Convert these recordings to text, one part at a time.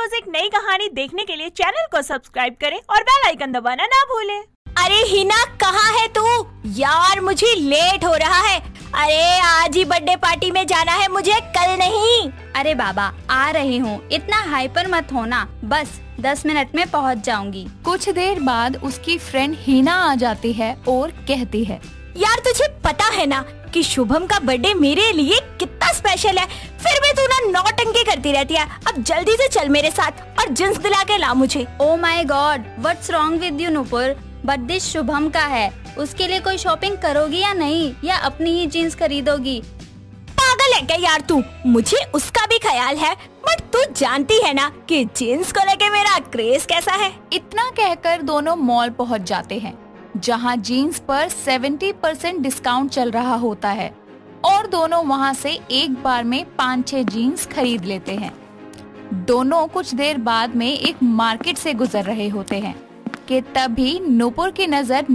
रोज एक नई कहानी देखने के लिए चैनल को सब्सक्राइब करें और बेल आइकन दबाना ना भूलें। अरे हिना, कहाँ है तू? यार मुझे लेट हो रहा है। अरे आज ही बर्थडे पार्टी में जाना है मुझे, कल नहीं। अरे बाबा आ रही हूँ, इतना हाइपर मत होना, बस 10 मिनट में पहुँच जाऊंगी। कुछ देर बाद उसकी फ्रेंड हिना आ जाती है और कहती है, यार तुझे पता है ना कि शुभम का बर्थडे मेरे लिए कितना स्पेशल है, फिर भी तू ना नौटंकी करती रहती है। अब जल्दी से चल मेरे साथ और जींस दिला के ला मुझे। Oh my God, what's wrong with you Nupur? Birthday Shubham का है, उसके लिए कोई शॉपिंग करोगी या नहीं, या अपनी ही जीन्स खरीदोगी? पागल है क्या यार तू? मुझे उसका भी ख्याल है, बट तू जानती है ना कि जीन्स को लेके मेरा क्रेज कैसा है। इतना कहकर दोनों मॉल पहुंच जाते हैं, जहां जीन्स पर 70% डिस्काउंट चल रहा होता है और दोनों वहां से एक बार में 5-6 जीन्स खरीद लेते हैं। दोनों कुछ देर बाद में एक मार्केट से गुजर रहे होते हैं कि तभी नूपुर की नजर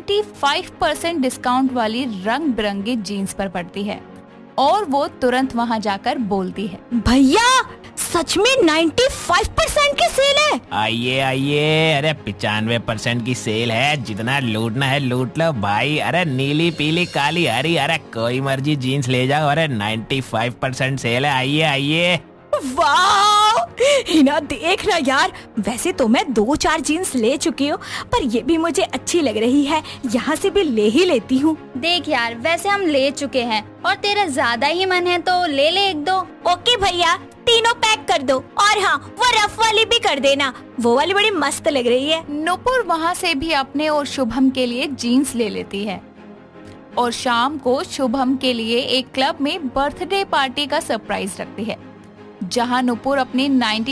95% डिस्काउंट वाली रंग बिरंगी जीन्स पर पड़ती है और वो तुरंत वहां जाकर बोलती है, भैया सच में 95% की सेल है? आइए आइए, अरे 95% की सेल है, जितना लूटना है लूट लो भाई। अरे नीली पीली काली हरी, अरे कोई मर्जी जीन्स ले जाओ। अरे 95% सेल है, आइए आइए। वाह हिना, देख ना यार, वैसे तो मैं 2-4 जीन्स ले चुकी हूँ, पर ये भी मुझे अच्छी लग रही है, यहाँ से भी ले ही लेती हूँ। देख यार, वैसे हम ले चुके हैं और तेरा ज्यादा ही मन है तो ले ले 1-2। ओके भैया, तीनों पैक कर दो, और हाँ वो रफ वाली भी कर देना, वो वाली बड़ी मस्त लग रही है। नूपुर वहाँ से भी अपने और शुभम के लिए जीन्स ले लेती है और शाम को शुभम के लिए एक क्लब में बर्थडे पार्टी का सरप्राइज रखती है, जहां नूपुर अपनी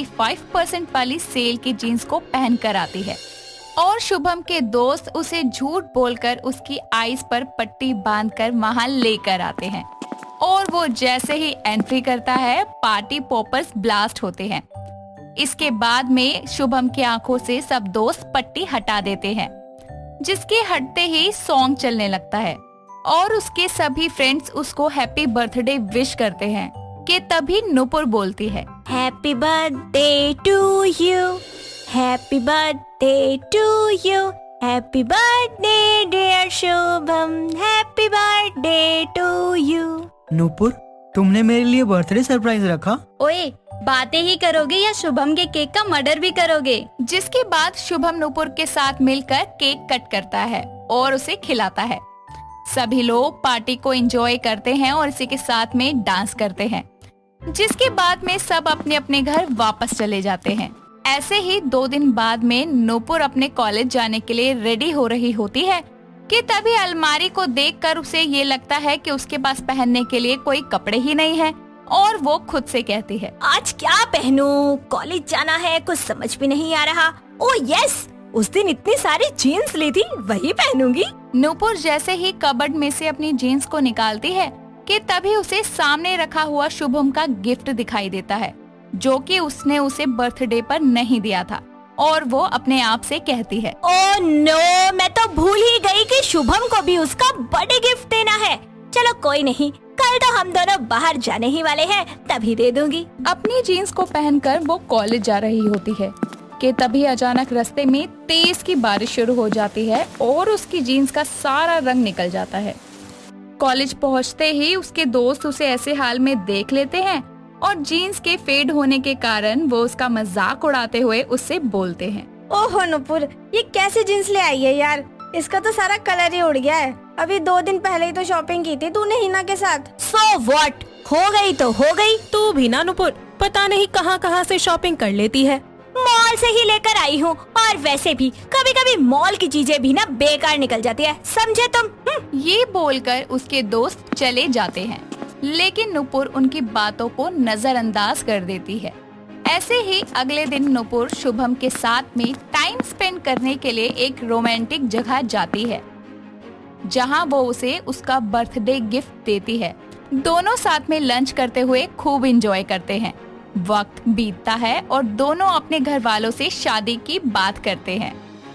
95% वाली सेल की जीन्स को पहन कर आती है और शुभम के दोस्त उसे झूठ बोलकर उसकी आईज पर पट्टी बांधकर वहां लेकर आते हैं और वो जैसे ही एंट्री करता है पार्टी पॉपर्स ब्लास्ट होते हैं। इसके बाद में शुभम की आंखों से सब दोस्त पट्टी हटा देते हैं, जिसके हटते ही सॉन्ग चलने लगता है और उसके सभी फ्रेंड्स उसको हैप्पी बर्थडे विश करते हैं कि तभी नूपुर बोलती है, happy birthday to you, happy birthday to you, happy birthday dear Shubham, happy birthday to you. Nupur, तुमने मेरे लिए बर्थडे सरप्राइज रखा? ओए, बातें ही करोगे या शुभम के केक का मर्डर भी करोगे? जिसके बाद शुभम नूपुर के साथ मिलकर केक कट करता है और उसे खिलाता है। सभी लोग पार्टी को एंजॉय करते हैं और इसी के साथ में डांस करते हैं, जिसके बाद में सब अपने अपने घर वापस चले जाते हैं। ऐसे ही 2 दिन बाद में नूपुर अपने कॉलेज जाने के लिए रेडी हो रही होती है कि तभी अलमारी को देखकर उसे ये लगता है कि उसके पास पहनने के लिए कोई कपड़े ही नहीं है और वो खुद से कहती है, आज क्या पहनूं? कॉलेज जाना है, कुछ समझ भी नहीं आ रहा। ओह यस, उस दिन इतनी सारी जीन्स ली थी, वही पहनूंगी। नूपुर जैसे ही कबर्ड में से अपनी जीन्स को निकालती है कि तभी उसे सामने रखा हुआ शुभम का गिफ्ट दिखाई देता है, जो कि उसने उसे बर्थडे पर नहीं दिया था और वो अपने आप से कहती है, ओह नो, मैं तो भूल ही गई कि शुभम को भी उसका बर्थडे गिफ्ट देना है। चलो कोई नहीं, कल तो हम दोनों बाहर जाने ही वाले हैं, तभी दे दूंगी। अपनी जीन्स को पहनकर वो कॉलेज जा रही होती है कि तभी अचानक रास्ते में तेज की बारिश शुरू हो जाती है और उसकी जीन्स का सारा रंग निकल जाता है। कॉलेज पहुंचते ही उसके दोस्त उसे ऐसे हाल में देख लेते हैं और जीन्स के फेड होने के कारण वो उसका मजाक उड़ाते हुए उससे बोलते हैं, ओहो नूपुर, ये कैसी जीन्स ले आई है यार, इसका तो सारा कलर ही उड़ गया है। अभी 2 दिन पहले ही तो शॉपिंग की थी तूने हिना के साथ। सो व्हाट, हो गई तो हो गई। तू भी ना नूपुर, पता नहीं कहाँ से शॉपिंग कर लेती है। मॉल से ही लेकर आई हूँ, और वैसे भी कभी कभी मॉल की चीजें भी ना बेकार निकल जाती है, समझे तुम? ये बोलकर उसके दोस्त चले जाते हैं, लेकिन नूपुर उनकी बातों को नजरअंदाज कर देती है। ऐसे ही अगले दिन नूपुर शुभम के साथ में टाइम स्पेंड करने के लिए एक रोमांटिक जगह जाती है, जहां वो उसे उसका बर्थडे गिफ्ट देती है। दोनों साथ में लंच करते हुए खूब एंजॉय करते हैं। वक्त बीतता है और दोनों अपने घर वालों से शादी की बात करते हैं।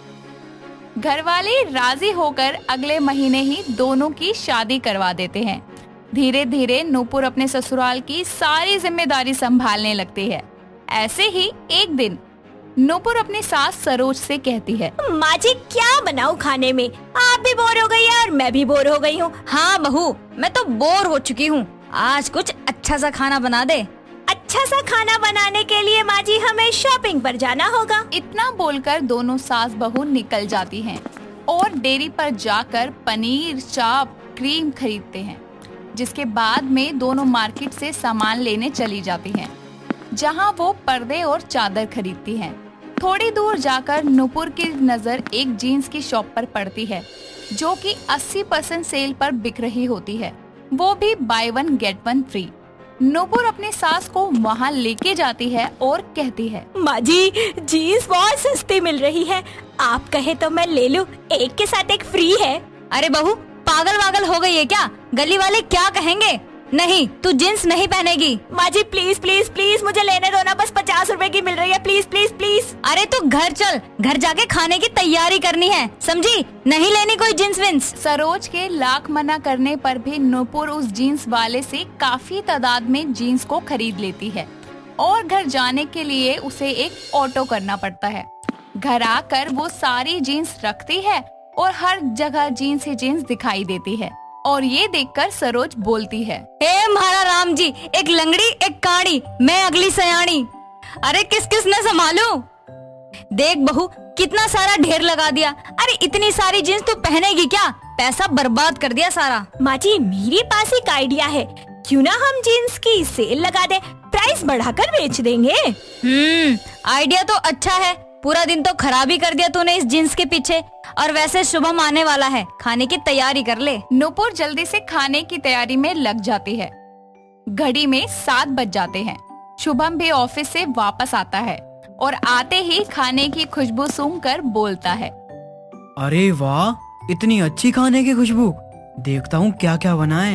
घर वाले राजी होकर अगले महीने ही दोनों की शादी करवा देते हैं। धीरे धीरे नूपुर अपने ससुराल की सारी जिम्मेदारी संभालने लगती है। ऐसे ही एक दिन नूपुर अपनी सास सरोज से कहती है, माँ जी क्या बनाऊं खाने में? आप भी बोर हो गई है और मैं भी बोर हो गई हूँ। हाँ बहू, मैं तो बोर हो चुकी हूँ। आज कुछ अच्छा सा खाना बना दे। अच्छा सा खाना बनाने के लिए माँ जी हमें शॉपिंग पर जाना होगा। इतना बोलकर दोनों सास बहू निकल जाती हैं और डेयरी पर जाकर पनीर, चाप, क्रीम खरीदते हैं। जिसके बाद में दोनों मार्केट से सामान लेने चली जाती हैं, जहां वो पर्दे और चादर खरीदती हैं। थोड़ी दूर जाकर नूपुर की नजर एक जीन्स की शॉप पर पड़ती है जो कि 80% सेल पर बिक रही होती है, वो भी बाय 1 गेट 1 फ्री। नूपुर अपनी सास को वहां लेके जाती है और कहती है, माँ जी जीन्स बहुत सस्ती मिल रही है, आप कहे तो मैं ले लूं, एक के साथ एक फ्री है। अरे बहू पागल वागल हो गई है क्या? गली वाले क्या कहेंगे? नहीं, तू जींस नहीं पहनेगी। माँ जी प्लीज प्लीज प्लीज मुझे लेने दो ना, बस 50 रुपए की मिल रही है, प्लीज प्लीज प्लीज। अरे तू घर चल, घर जाके खाने की तैयारी करनी है, समझी? नहीं लेनी कोई जींस विंस। सरोज के लाख मना करने पर भी नूपुर उस जीन्स वाले से काफी तादाद में जीन्स को खरीद लेती है और घर जाने के लिए उसे एक ऑटो करना पड़ता है। घर आकर वो सारी जीन्स रखती है और हर जगह जीन्स ही जीन्स दिखाई देती है और ये देखकर सरोज बोलती है, हे महारा राम जी, एक लंगड़ी एक काड़ी, मैं अगली सयानी। अरे किस किस ने संभालूं? देख बहू कितना सारा ढेर लगा दिया। अरे इतनी सारी जीन्स तू पहनेगी क्या? पैसा बर्बाद कर दिया सारा। माँ जी मेरे पास एक आइडिया है, क्यों ना हम जीन्स की सेल लगा दे, प्राइस बढ़ाकर बेच देंगे। आइडिया तो अच्छा है, पूरा दिन तो खराब ही कर दिया तूने इस जीन्स के पीछे। और वैसे शुभम आने वाला है, खाने की तैयारी कर ले। नूपुर जल्दी से खाने की तैयारी में लग जाती है। घड़ी में 7 बज जाते हैं। शुभम भी ऑफिस से वापस आता है और आते ही खाने की खुशबू सूंघकर बोलता है, अरे वाह इतनी अच्छी खाने की खुशबू, देखता हूँ क्या क्या बना है।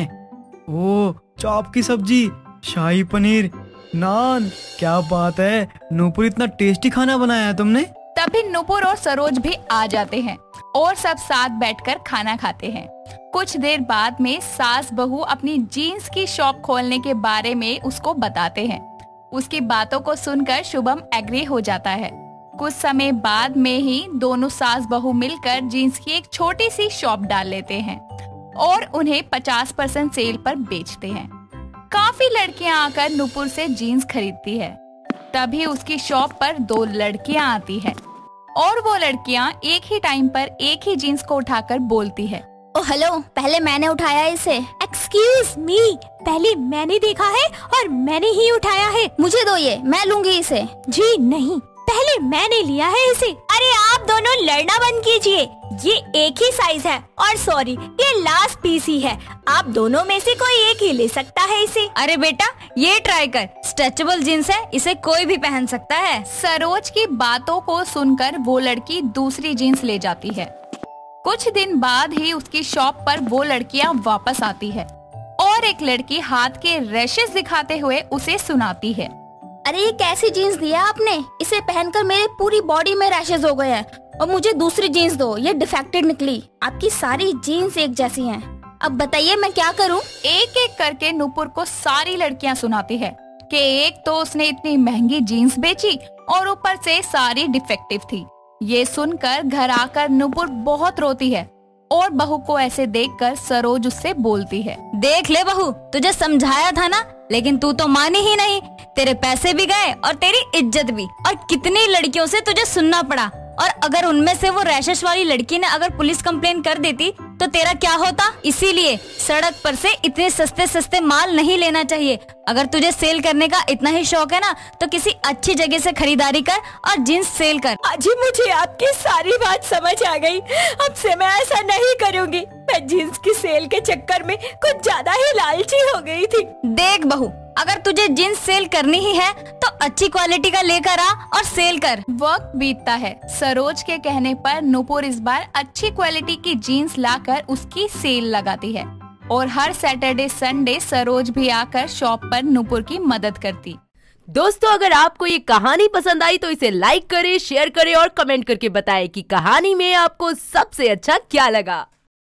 ओ चाप की सब्जी, शाही पनीर, नान, क्या बात है नूपुर, इतना टेस्टी खाना बनाया है तुमने। तभी नूपुर और सरोज भी आ जाते हैं और सब साथ बैठकर खाना खाते हैं। कुछ देर बाद में सास बहू अपनी जीन्स की शॉप खोलने के बारे में उसको बताते हैं। उसकी बातों को सुनकर शुभम एग्री हो जाता है। कुछ समय बाद में ही दोनों सास बहू मिलकर जीन्स की एक छोटी सी शॉप डाल लेते हैं और उन्हें 50% सेल पर बेचते हैं। काफी लड़कियां आकर नूपुर से जीन्स खरीदती है। तभी उसकी शॉप पर 2 लड़कियां आती है और वो लड़कियां एक ही टाइम पर एक ही जीन्स को उठाकर बोलती है, ओ हेलो, पहले मैंने उठाया इसे। एक्सक्यूज मी, पहले मैंने देखा है और मैंने ही उठाया है, मुझे दो ये, मैं लूंगी इसे। जी नहीं, पहले मैंने लिया है इसे। अरे आप दोनों लड़ना बंद कीजिए, ये एक ही साइज है और सॉरी ये लास्ट पीस ही है, आप दोनों में से कोई एक ही ले सकता है इसे। अरे बेटा ये ट्राई कर, स्ट्रेचेबल जीन्स है, इसे कोई भी पहन सकता है। सरोज की बातों को सुनकर वो लड़की दूसरी जीन्स ले जाती है। कुछ दिन बाद ही उसकी शॉप पर वो लड़कियां वापस आती है और एक लड़की हाथ के रैशेस दिखाते हुए उसे सुनाती है, अरे ये कैसी जीन्स दिया आपने, इसे पहनकर मेरे पूरी बॉडी में रैशेस हो गए हैं और मुझे दूसरी जीन्स दो, ये डिफेक्टेड निकली, आपकी सारी जीन्स एक जैसी हैं। अब बताइए मैं क्या करूं? एक एक करके नूपुर को सारी लड़कियां सुनाती है कि एक तो उसने इतनी महंगी जीन्स बेची और ऊपर से सारी डिफेक्टिव थी। ये सुनकर घर आकर नूपुर बहुत रोती है और बहू को ऐसे देखकर सरोज उससे बोलती है, देख ले बहू, तुझे समझाया था ना, लेकिन तू तो मानी ही नहीं। तेरे पैसे भी गए और तेरी इज्जत भी, और कितनी लड़कियों से तुझे सुनना पड़ा। और अगर उनमें से वो रैशेस वाली लड़की ने अगर पुलिस कंप्लेन कर देती तो तेरा क्या होता? इसीलिए सड़क पर से इतने सस्ते सस्ते माल नहीं लेना चाहिए। अगर तुझे सेल करने का इतना ही शौक है ना, तो किसी अच्छी जगह से खरीदारी कर और जीन्स सेल कर। अजी मुझे आपकी सारी बात समझ आ गई, अब से मैं ऐसा नहीं करूँगी। मैं जीन्स की सेल के चक्कर में कुछ ज्यादा ही लालची हो गई थी। देख बहू, अगर तुझे जीन्स सेल करनी ही है तो अच्छी क्वालिटी का लेकर आ और सेल कर। वक्त बीतता है। सरोज के कहने पर नूपुर इस बार अच्छी क्वालिटी की जीन्स लाकर उसकी सेल लगाती है और हर सैटरडे संडे सरोज भी आकर शॉप पर नूपुर की मदद करती। दोस्तों अगर आपको ये कहानी पसंद आई तो इसे लाइक करें, शेयर करें और कमेंट करके बताएं कि कहानी में आपको सबसे अच्छा क्या लगा।